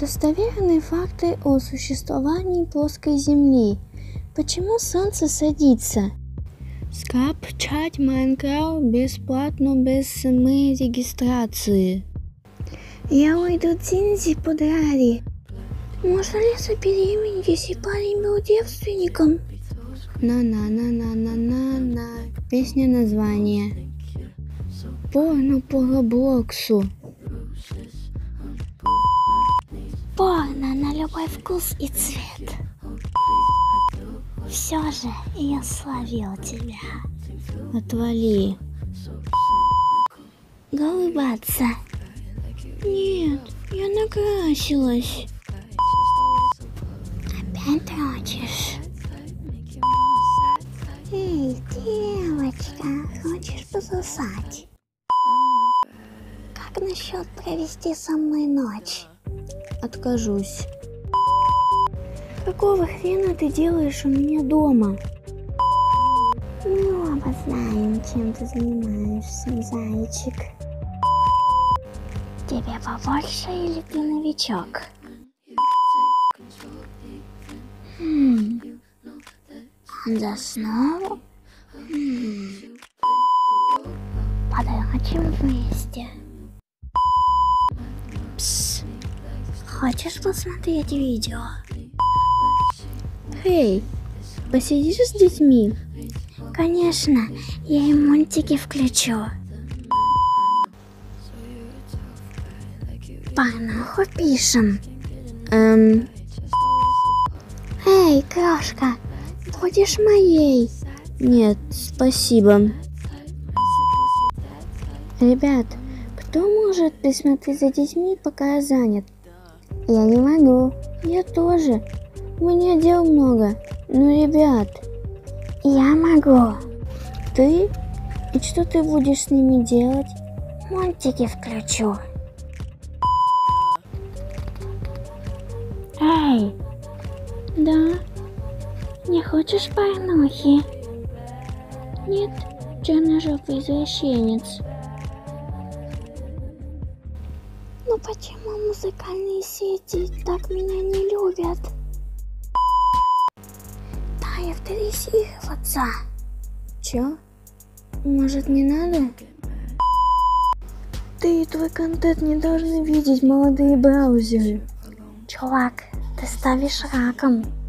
Достоверные факты о существовании плоской Земли. Почему Солнце садится? Скачать Майнкрафт бесплатно без самой регистрации. Я уйду Динзи по Драри. Можно ли забеременеть, если парень был девственником? На-на-на-на-на-на-на. Песня название. Порно по Роблоксу. Порно на любой вкус и цвет. Все же я словил тебя. Отвали. Голубаться. Нет, я накрасилась. Опять дрочишь? Эй, девочка, хочешь пососать? Как насчет провести со мной ночь? Откажусь. Какого хрена ты делаешь у меня дома? Мы оба знаем, чем ты занимаешься, зайчик. Тебе побольше или ты новичок? Он заснул? Подрочим вместе. Пс. Хочешь посмотреть видео? Эй, посидишь с детьми? Конечно, я и мультики включу. Порнуху пишем. Эй, крошка, будешь моей? Нет, спасибо. Ребят, кто может присмотреть за детьми, пока я занят? Я не могу. Я тоже. У меня дел много. Ну, ребят. Я могу. Ты? И что ты будешь с ними делать? Мультики включу. Эй. Да? Не хочешь порнухи? Нет? Черножопый извращенец. Ну почему музыкальные сети так меня не любят? Дай авторизироваться. Чё? Может, не надо? Ты и твой контент не должны видеть молодые браузеры. Чувак, ты ставишь раком.